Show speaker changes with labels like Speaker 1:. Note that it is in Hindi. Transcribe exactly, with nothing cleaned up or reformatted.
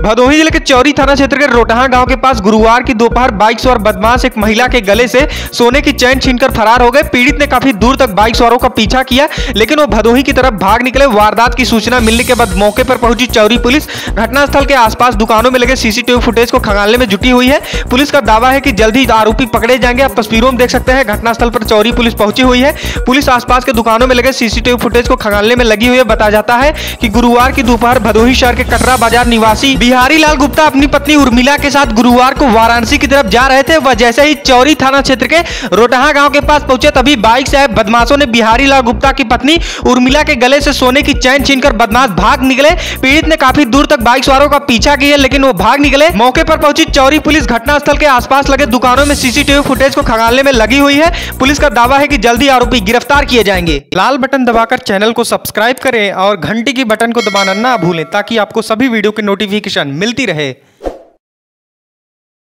Speaker 1: भदोही जिले के चौरी थाना क्षेत्र के रोटहा गांव के पास गुरुवार की दोपहर बाइक सवार बदमाश एक महिला के गले से सोने की चैन छीनकर फरार हो गए। पीड़ित ने काफी दूर तक बाइक सवारों का पीछा किया, लेकिन वो भदोही की तरफ भाग निकले। वारदात की सूचना मिलने के बाद मौके पर पहुंची चौरी पुलिस घटनास्थल के आसपास दुकानों में लगे सीसीटीवी फुटेज को खंगालने में जुटी हुई है। पुलिस का दावा है कि जल्द ही आरोपी पकड़े जाएंगे। आप तस्वीरों में देख सकते हैं घटनास्थल पर चौरी पुलिस पहुंची हुई है। पुलिस आसपास के दुकानों में लगे सीसीटीवी फुटेज को खंगालने में लगी हुई है। बताया जाता है कि गुरुवार की दोपहर भदोही शहर के कटरा बाजार निवासी बिहारी लाल गुप्ता अपनी पत्नी उर्मिला के साथ गुरुवार को वाराणसी की तरफ जा रहे थे। वह जैसे ही चौरी थाना क्षेत्र के रोटहा गांव के पास पहुंचे, तभी बाइक से आए बदमाशों ने बिहारी लाल गुप्ता की पत्नी उर्मिला के गले से सोने की चैन छीनकर बदमाश भाग निकले। पीड़ित ने काफी दूर तक बाइक सवारों का पीछा किया, लेकिन वो भाग निकले। मौके पर पहुंची चौरी पुलिस घटनास्थल के आसपास लगे दुकानों में सीसीटीवी फुटेज को खंगालने में लगी हुई है। पुलिस का दावा है कि जल्दी आरोपी गिरफ्तार किए जाएंगे। लाल बटन दबाकर चैनल को सब्सक्राइब करें और घंटी की बटन को दबाना ना भूलें, ताकि आपको सभी वीडियो की नोटिफिकेशन मिलती रहे।